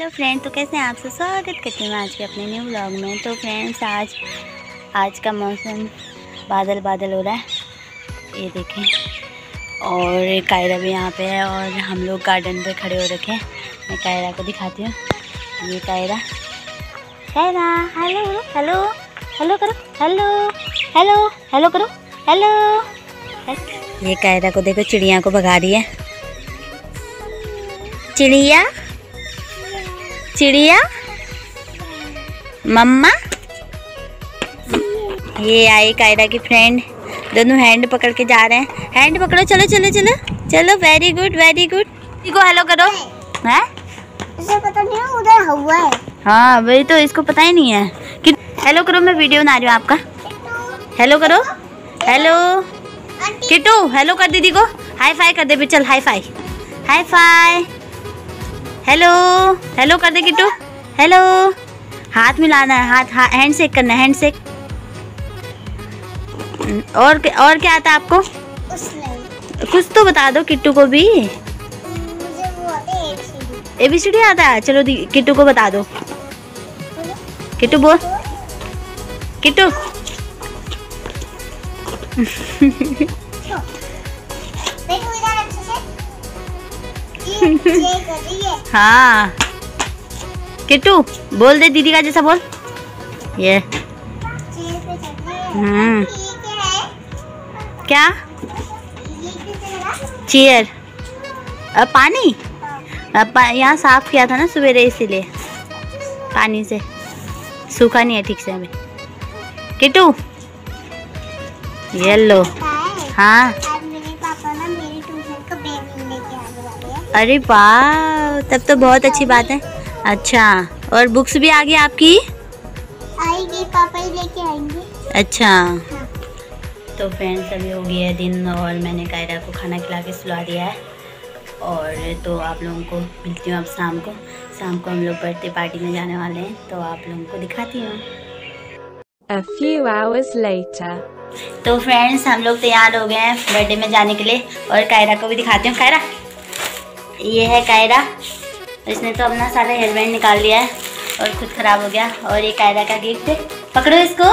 Hello friend, तो कैसे हैं आप सब। स्वागत करती हूँ आज के अपने न्यू व्लॉग में। तो फ्रेंड्स आज का मौसम बादल बादल हो रहा है, ये देखें। और कायरा भी यहाँ पे है और हम लोग गार्डन पे खड़े हो रखे हैं। मैं कायरा को दिखाती हूँ। ये Kaira Kaira hello hello hello करो, हेलो हेलो हेलो करो, हेलो। ये कायरा को देखो, चिड़िया को भगा रही है। चिड़िया चिड़िया मम्मा। ये आई कायरा की फ्रेंड, दोनों हैंड पकड़ के जा रहे हैं। हैंड पकड़ो, चलो चलो चलो चलो। Very good very good. इसको हेलो करो। हैं? इसे पता नहीं है, उधर हुआ है। हाँ वही तो, इसको पता ही नहीं है कि हेलो करो। मैं वीडियो बना रही हूँ आपका। हेलो करो, हेलो किट्टू। हेलो कर दीदी को, हाई फाई कर दे भी। चल high five, high five. Hello hello कर दे किट्टू, हेलो। हाथ मिलाना है, हाथ हैंड शेक करना है, हैंड शेक। और क्या आता है आपको? कुछ तो बता दो किट्टू को भी। मुझे वो आता है ABCD आता है। चलो किट्टू को बता दो। किट्टू बोल, किट्टू। हाँ किट्टू बोल दे, दीदी का जैसा बोल। ये क्या चेयर? पानी यहाँ साफ किया था ना सवेरे, इसीलिए पानी से सूखा नहीं है ठीक से अभी। किट्टू ये लो। हाँ अरे वाह, तब तो बहुत अच्छी बात है। अच्छा, और बुक्स भी आ गई आपकी? आएगी, पापा ही लेके आएंगे। अच्छा हाँ। तो फ्रेंड्स अभी हो गया है दिन और मैंने कायरा को खाना खिला के सुला दिया है। और तो आप लोगों को मिलती हूँ अब शाम को हम लोग बर्थडे पार्टी में जाने वाले हैं, तो आप लोगों को दिखाती हूँ। A few hours later. तो फ्रेंड्स हम लोग तैयार हो गए हैं बर्थडे में जाने के लिए, और कायरा को भी दिखाती हूँ। कायरा, ये है कायरा। इसने तो अपना सारा हेयर बैंड निकाल लिया है और खुद खराब हो गया। और ये कायरा का गिफ्ट है, पकड़ो इसको,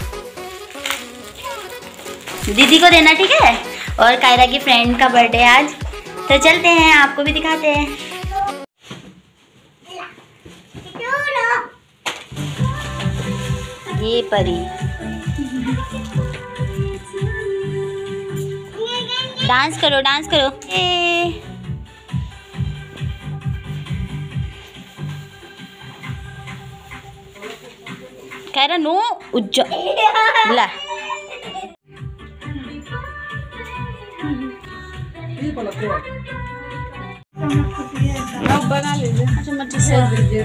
दीदी को देना, ठीक है। और कायरा की फ्रेंड का बर्थडे है आज, तो चलते हैं आपको भी दिखाते हैं। ये परी डांस करो, डांस करो। कह रहा नो उज्जा ला। बना लीजिए। अच्छा मत से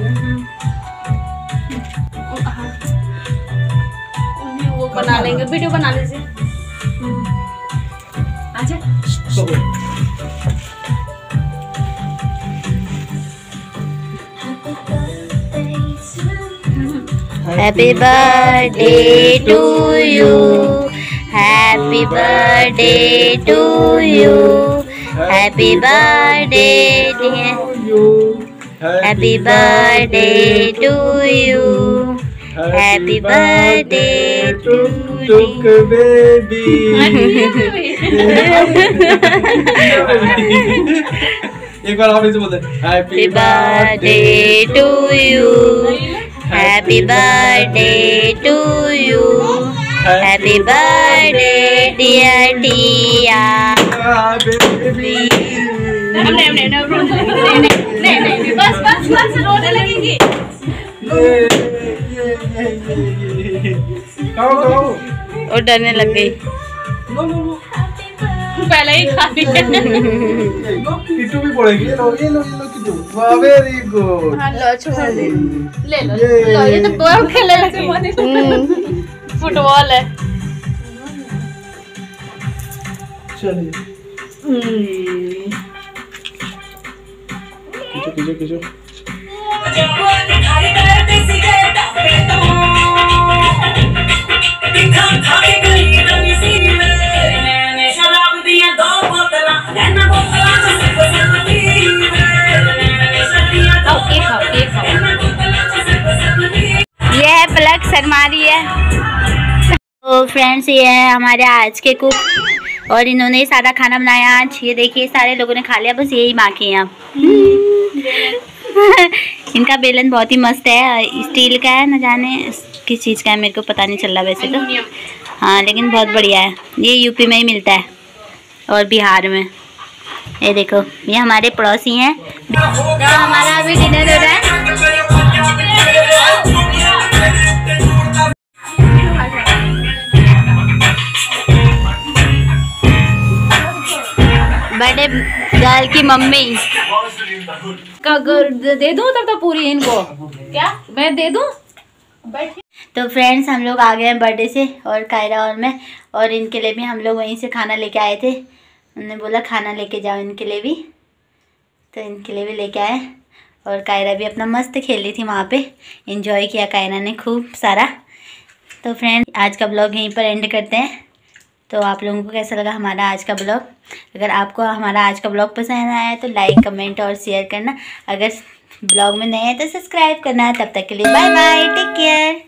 वो बना लेंगे, वीडियो बना लीजिए। अच्छा Happy birthday to you, happy birthday to you, happy birthday dear, happy birthday to you, happy birthday to you baby। एक बार आप इसे बोलते हैं, Happy birthday to you, happy birthday to you, happy birthday dear Tia। नहीं बस रोने लगेंगे। और डरने लग गई, पहले ही खा ली। किट्टू भी पड़ेगी। ये लो किट्टू। वाह वेरी गुड। हाँ लो, छोड़ दे, ले लो लो। ये तो बॉल खेलने लगे, फुटबॉल है। चलिए खींचो। खाओ, एक खाओ। शर्मा रही है। तो फ्रेंड्स ये है हमारे आज के कुक और इन्होंने सारा खाना बनाया आज। ये देखिए सारे लोगों ने खा लिया, बस यही बाकी है अब। इनका बेलन बहुत ही मस्त है, स्टील का है, न जाने किस चीज़ का है, मेरे को पता नहीं चल रहा वैसे तो। हाँ लेकिन बहुत बढ़िया है। ये यूपी में ही मिलता है और बिहार में। ये देखो ये हमारे पड़ोसी हैं। तो हमारा अभी डिनर हो रहा है। बड़े गर्ल की मम्मी दे दूं तब तक पूरी इनको, क्या मैं दे दूं? तो फ्रेंड्स हम लोग आ गए हैं बर्थडे से, और कायरा और मैं, और इनके लिए भी हम लोग वहीं से खाना लेके आए थे। उन्होंने बोला खाना लेके जाओ इनके लिए भी, तो इनके लिए भी लेके आए। और कायरा भी अपना मस्त खेल रही थी वहाँ पे, एंजॉय किया कायरा ने खूब सारा। तो फ्रेंड्स आज का ब्लॉग यहीं पर एंड करते हैं। तो आप लोगों को कैसा लगा हमारा आज का ब्लॉग? अगर आपको हमारा आज का ब्लॉग पसंद आया तो लाइक कमेंट और शेयर करना। अगर ब्लॉग में नए हैं तो सब्सक्राइब करना। तब तक के लिए बाय बाय, टेक केयर।